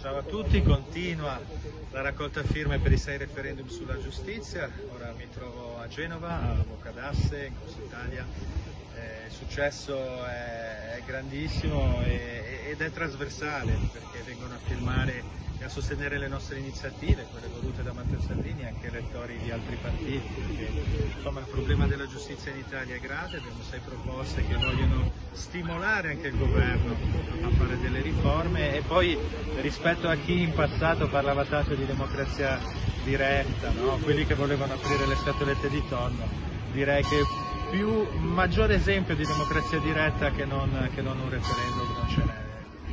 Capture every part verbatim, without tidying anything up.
Ciao a tutti, continua la raccolta firme per i sei referendum sulla giustizia. Ora mi trovo a Genova, a Boca d'Asse, in Corso Italia. Eh, il successo è, è grandissimo e, ed è trasversale, perché vengono a firmare e a sostenere le nostre iniziative, quelle volute da Matteo Salvini e anche elettori di altri partiti, perché insomma, il problema della giustizia in Italia è grave. Abbiamo sei proposte che vogliono stimolare anche il governo a fare delle riforme, e poi rispetto a chi in passato parlava tanto di democrazia diretta, no? Quelli che volevano aprire le scatolette di tonno, direi che più maggiore esempio di democrazia diretta che non, che non un referendum non ce n'è.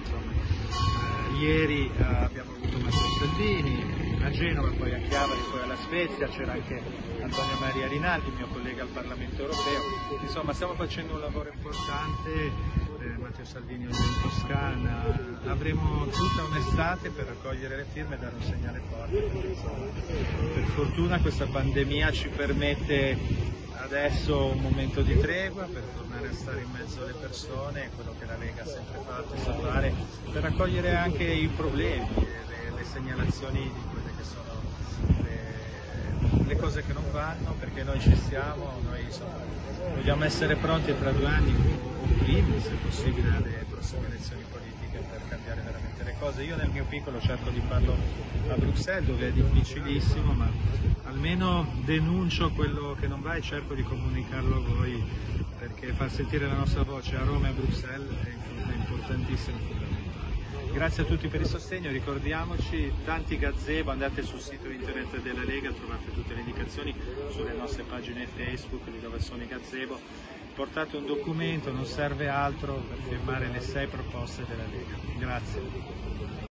Ieri eh, abbiamo avuto Matteo Salvini a Genova, poi a Chiavari, poi alla Spezia, c'era anche Antonio Maria Rinaldi, mio collega al Parlamento Europeo. Insomma, stiamo facendo un lavoro importante, eh, Matteo Salvini oggi in Toscana. Avremo tutta un'estate per raccogliere le firme e dare un segnale forte, perché insomma, per fortuna questa pandemia ci permette adesso un momento di tregua per tornare a stare in mezzo alle persone, quello che la Lega ha sempre fatto e sa fare, per raccogliere anche i problemi, le, le segnalazioni di quelle che sono le, le cose che non vanno, perché noi ci stiamo, noi insomma, vogliamo essere pronti tra due anni o prima, se possibile, alle prossime elezioni politiche per cambiare veramente le cose. Io nel mio piccolo cerco di farlo a Bruxelles, dove è difficilissimo, ma almeno denuncio quello che non va e cerco di comunicarlo a voi, perché far sentire la nostra voce a Roma e a Bruxelles è importantissimo e fondamentale. Grazie a tutti per il sostegno, ricordiamoci tanti gazebo, andate sul sito internet della Lega, trovate tutte le indicazioni sulle nostre pagine Facebook di dove sono i gazebo. Portate un documento, non serve altro per firmare le sei proposte della Lega. Grazie.